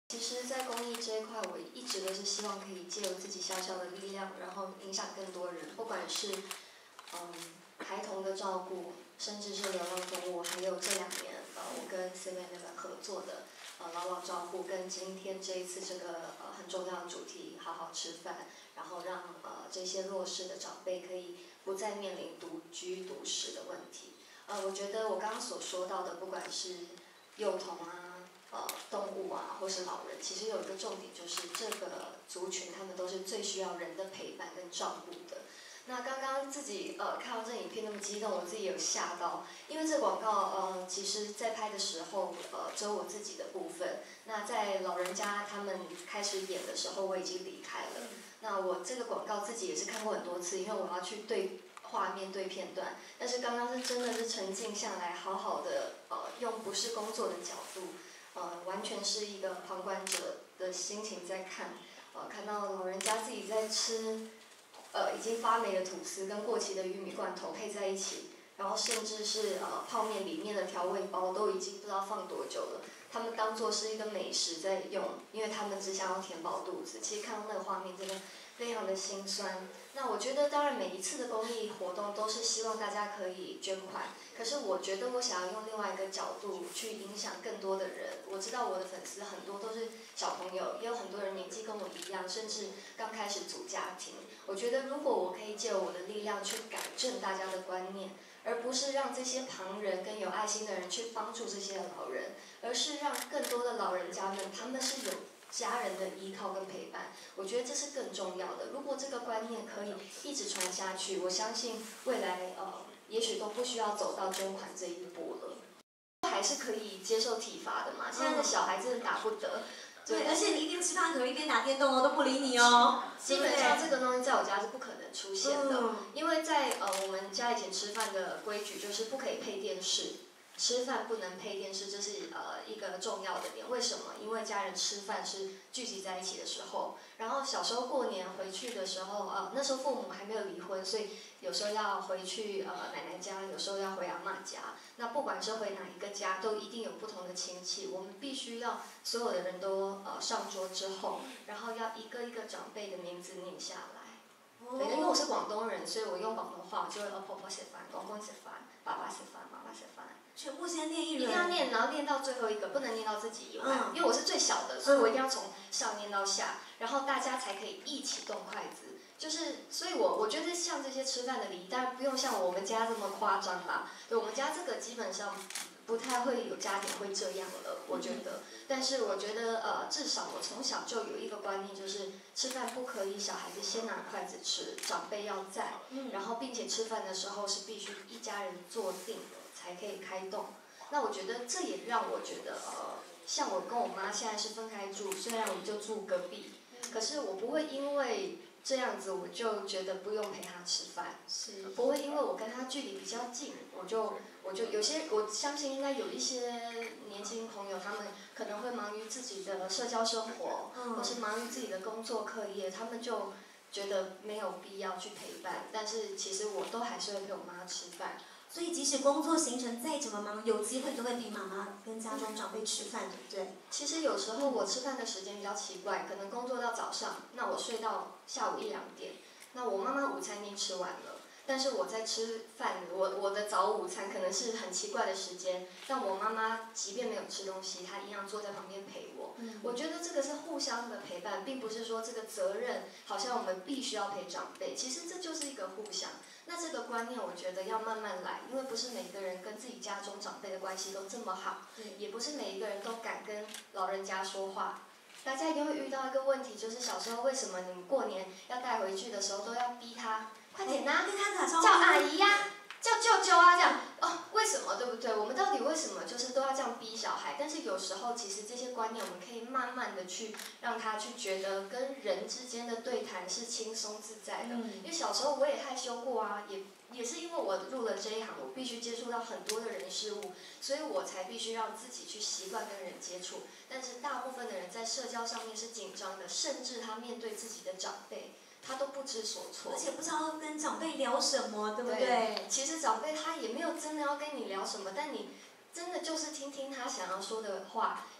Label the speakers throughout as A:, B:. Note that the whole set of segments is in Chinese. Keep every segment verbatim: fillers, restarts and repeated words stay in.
A: 其实，在公益这一块，我一直都是希望可以借由自己小小的力量，然后影响更多人，不管是嗯孩童的照顾，甚至是流浪动物，还有这两年呃我跟 C M 那个合作的呃老老照护，跟今天这一次这个呃很重要的主题好好吃饭，然后让呃这些弱势的长辈可以不再面临独居独食的问题。呃，我觉得我刚刚所说到的，不管是幼童啊。呃，动物啊，或是老人，其实有一个重点，就是这个族群他们都是最需要人的陪伴跟照顾的。那刚刚自己呃看到这影片那么激动，我自己有吓到，因为这广告呃其实在拍的时候呃只有我自己的部分，那在老人家他们开始演的时候我已经离开了。那我这个广告自己也是看过很多次，因为我要去对画面对片段，但是刚刚是真的是沉静下来，好好的呃用不是工作的角度。呃，完全是一个旁观者的心情在看，呃，看到老人家自己在吃，呃，已经发霉的吐司跟过期的玉米罐头配在一起，然后甚至是呃泡面里面的调味包都已经不知道放多久了，他们当做是一个美食在用，因为他们只想要填饱肚子。其实看到那个画面真的非常的心酸。那我觉得当然每一次的公益活动都是希望大家可以捐款。可是我觉得我想要用另外一个角度去影响更多的人。我知道我的粉丝很多都是小朋友，也有很多人年纪跟我一样，甚至刚开始组家庭。我觉得如果我可以借我的力量去改正大家的观念，而不是让这些旁人跟有爱心的人去帮助这些老人，而是让更多的老人家们他们是有家人的依靠跟陪伴，我觉得这是更重要的。如果这个观念可以一直传下去，我相信未来呃。也许都不需要走到捐款这一步了，还是可以接受体罚的嘛。现在的小孩真的打不得，
B: 对，而且你一边吃饭盒一边打电动哦，都不理你哦。
A: 基本上这个东西在我家是不可能出现的，嗯、因为在呃我们家以前吃饭的规矩就是不可以配电视。吃饭不能配电视，这是呃一个重要的点。为什么？因为家人吃饭是聚集在一起的时候，然后小时候过年回去的时候，呃那时候父母还没有离婚，所以有时候要回去呃奶奶家，有时候要回阿嬷家。那不管是回哪一个家，都一定有不同的亲戚。我们必须要所有的人都呃上桌之后，然后要一个一个长辈的名字念下来。对，因为我是广东人，所以我用广东话，就会呃婆婆食饭，公公食饭，爸爸食饭，妈妈食饭。
B: 全部先念一轮，
A: 一定要念，然后念到最后一个，不能念到自己以外。嗯、因为我是最小的，所以我一定要从上念到下，然后大家才可以一起动筷子。就是，所以我我觉得像这些吃饭的礼仪，当然不用像我们家这么夸张啦。对，我们家这个基本上不太会有家庭会这样了，我觉得。但是我觉得呃，至少我从小就有一个观念，就是吃饭不可以小孩子先拿筷子吃，长辈要在，然后并且吃饭的时候是必须一家人坐定的。才可以开动。那我觉得这也让我觉得，呃，像我跟我妈现在是分开住，虽然我们就住隔壁，可是我不会因为这样子我就觉得不用陪她吃饭，是不会因为我跟她距离比较近，我就我就有些我相信应该有一些年轻朋友，他们可能会忙于自己的社交生活，或是忙于自己的工作课业，他们就觉得没有必要去陪伴。但是其实我都还是会陪我妈吃饭。
B: 所以即使工作行程再怎么忙，有机会都会陪妈妈跟家中长辈吃饭，对不对？
A: 其实有时候我吃饭的时间比较奇怪，可能工作到早上，那我睡到下午一两点，那我妈妈午餐已经吃完了，但是我在吃饭，我我的早午餐可能是很奇怪的时间，但我妈妈即便没有吃东西，她一样坐在旁边陪我。嗯、我觉得这个是互相的陪伴，并不是说这个责任好像我们必须要陪长辈，其实这就是一个互相。那这个观念我觉得要慢慢来，因为不是每个人跟自己家中长辈的关系都这么好，也不是每一个人都敢跟老人家说话。大家一定会遇到一个问题，就是小时候为什么你们过年要带回去的时候都要逼他快点呐、啊，
B: 跟他打招呼，
A: 叫阿姨呀、啊，叫舅舅啊，这样哦，为什么对不对？我们到底为什么就是都要这样逼小孩？但是有时候其实这些观念我们可以慢慢的去让他去觉得跟人之间的对谈是轻松自在的。嗯、因为小时候我也害羞过啊，也也是因为我入了这一行，我必须接触到很多的人事物，所以我才必须让自己去习惯跟人接触。但是大部分的人在社交上面是紧张的，甚至他面对自己的长辈。他都不知所措，
B: 而且不知道跟长辈聊什么，对不对？
A: 对，其实长辈他也没有真的要跟你聊什么，但你真的就是听听他想要说的话。呃，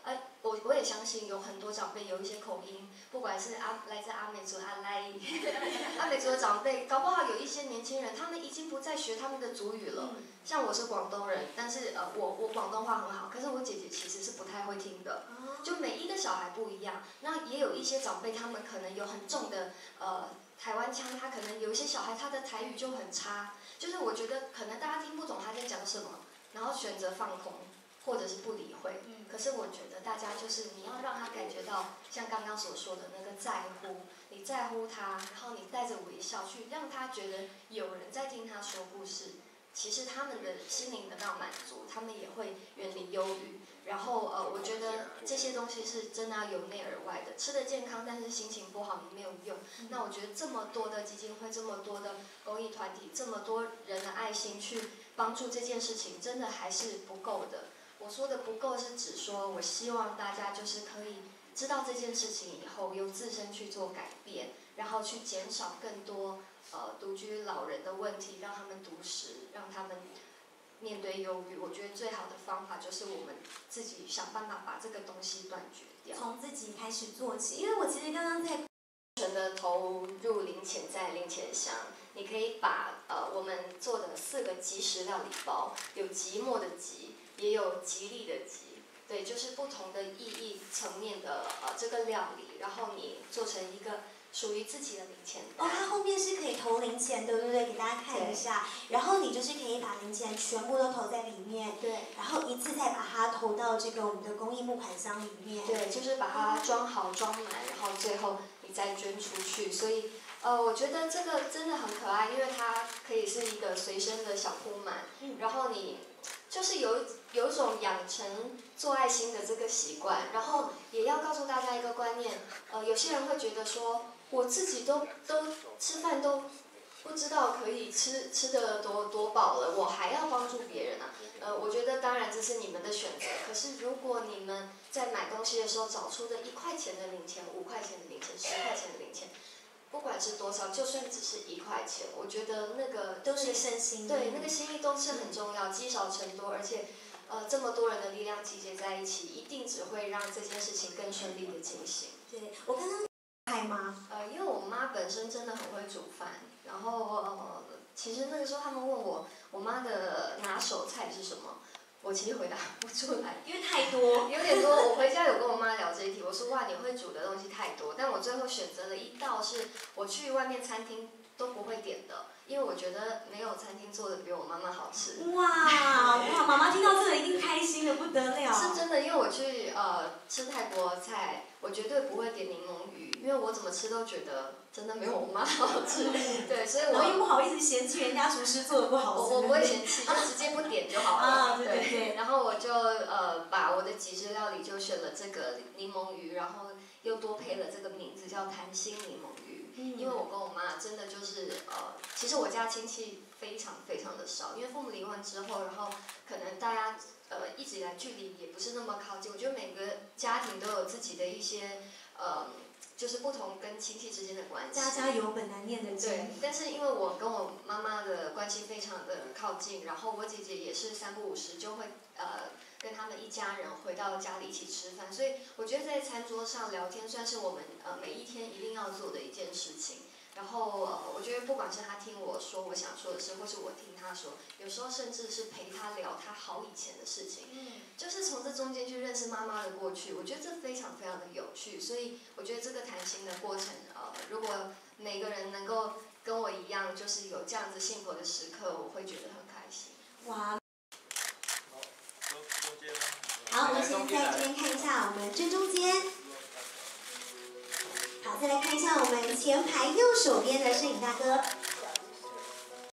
A: 我我也相信有很多长辈有一些口音，不管是阿来自阿美族阿赖，阿美族的长辈，搞不好有一些年轻人，他们已经不再学他们的族语了。
B: 嗯、
A: 像我是广东人，但是呃我我广东话很好，可是我姐姐其实是不太会听的。就每一个小孩不一样，那也有一些长辈他们可能有很重的呃台湾腔，他可能有一些小孩他的台语就很差，就是我觉得可能大家听不懂他在讲什么，然后选择放空。或者是不理会，可是我觉得大家就是你要让他感觉到，像刚刚所说的那个在乎，你在乎他，然后你带着微笑去让他觉得有人在听他说故事，其实他们的心灵得到满足，他们也会远离忧郁。然后呃，我觉得这些东西是真的要由内而外的，吃得健康，但是心情不好你没有用。那我觉得这么多的基金会，这么多的公益团体，这么多人的爱心去帮助这件事情，真的还是不够的。我说的不够是指说，我希望大家就是可以知道这件事情以后，由自身去做改变，然后去减少更多呃独居老人的问题，让他们独食，让他们面对忧郁。我觉得最好的方法就是我们自己想办法把这个东西断绝掉，
B: 从自己开始做起。因为我其实刚刚在
A: 纯的投入零钱在零钱箱，你可以把呃我们做的四个即食料理包，有寂寞的寂。也有吉利的吉，对，就是不同的意义层面的呃这个料理，然后你做成一个属于自己的零钱袋。
B: 哦，它后面是可以投零钱，对不对？给大家看一下。然后你就是可以把零钱全部都投在里面，
A: 对。
B: 然后一次再把它投到这个我们的公益募款箱里面。
A: 对，就是把它装好装满，然后最后你再捐出去。所以呃，我觉得这个真的很可爱，因为它可以是一个随身的小铺满，
B: 嗯、
A: 然后你。就是有有一种养成做爱心的这个习惯，然后也要告诉大家一个观念，呃，有些人会觉得说，我自己都都吃饭都不知道可以吃吃得多多饱了，我还要帮助别人啊。呃，我觉得当然这是你们的选择，可是如果你们在买东西的时候找出的一块钱的零钱、五块钱的零钱、十块钱的零钱。不管是多少，就算只是一块钱，我觉得那个
B: 都是身心。
A: 对，那个心意都是很重要，积少成多，而且，呃，这么多人的力量集结在一起，一定只会让这件事情更顺利的进行。
B: 对，我刚刚菜吗？
A: 呃，因为我妈本身真的很会煮饭，然后呃，其实那个时候他们问我，我妈的拿手菜是什么？我其实回答不出来，
B: 因为太多，
A: 有点多。我回家有跟我妈聊这一题，我说哇，你会煮的东西太多，但我最后选择了一道是我去外面餐厅都不会点的，因为我觉得没有餐厅做的比我妈妈好吃。
B: 哇哇，妈妈听到这个一定开心的不得了。
A: 是真的，因为我去呃吃泰国菜，我绝对不会点柠檬鱼，因为我怎么吃都觉得真的没有我妈好吃。对，所以我
B: 又不好意思嫌弃人家厨师做的不好吃。
A: 我我不会嫌弃，就直接不点就好了。
B: 啊，对对对。
A: 然后我就呃把我的极致料理就选了这个柠檬鱼，然后又多配了这个名字叫谈心柠檬鱼，嗯、因为我跟我妈真的就是呃，其实我家亲戚非常非常的少，因为父母离婚之后，然后可能大家呃一直以来距离也不是那么靠近，我觉得每个家庭都有自己的一些呃。就是不同跟亲戚之间的关系，
B: 家家有本难念的经。
A: 对，但是因为我跟我妈妈的关系非常的靠近，然后我姐姐也是三不五时就会呃跟他们一家人回到家里一起吃饭，所以我觉得在餐桌上聊天算是我们呃每一天一定要做的一件事情。然后呃，我觉得不管是他听我说我想说的事，或是我听他说，有时候甚至是陪他聊他好以前的事情，嗯，就是从这中间去认识妈妈的过去，我觉得这非常非常的有趣。所以我觉得这个谈心的过程，呃，如果每个人能够跟我一样，就是有这样子幸福的时刻，我会觉得很开心。
B: 哇！好，我们先在这边看一下我们正中间。好，再来看一下我们前排右手边的摄影大哥。